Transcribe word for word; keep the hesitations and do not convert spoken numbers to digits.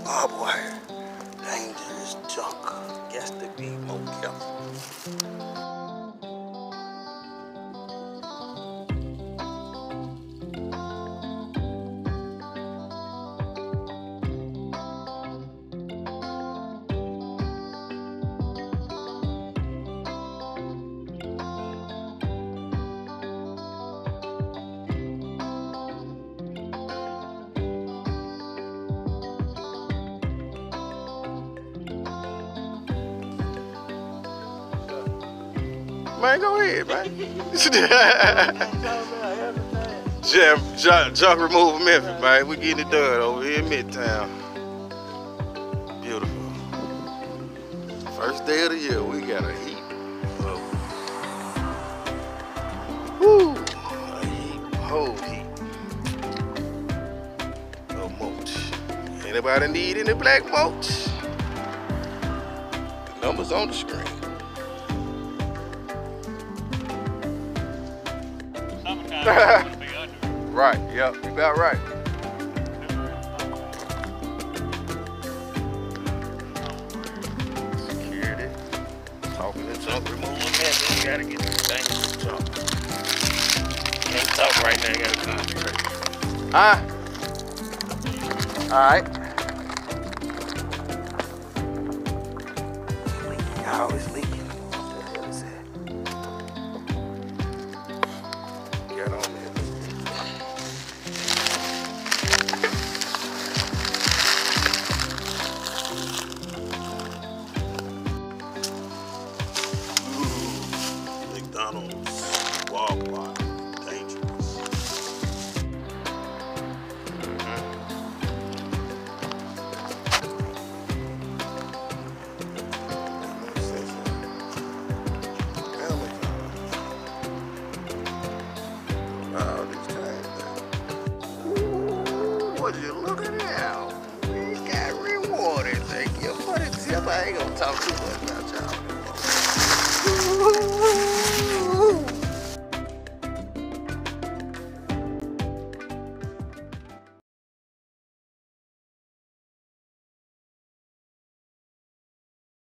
Barbed wire. Dangerous junk. Got to be more careful. Man, go ahead, man. jump, jump, jump, remove Memphis, man. We getting it done over here in Midtown. Beautiful. First day of the year, we got a heap of, woo, a heap, whole heap of mulch. Anybody need any black mulch? The number's on the screen. Right, yep, you got right. Security. Talking to junk, removing that. You gotta get this thing to junk. Can't talk right now, you gotta concentrate. Huh? Alright. Leaking, y'all, it's leaking. Would you look at that? We got rewarded. Thank you for the tip. I ain't gonna talk too much.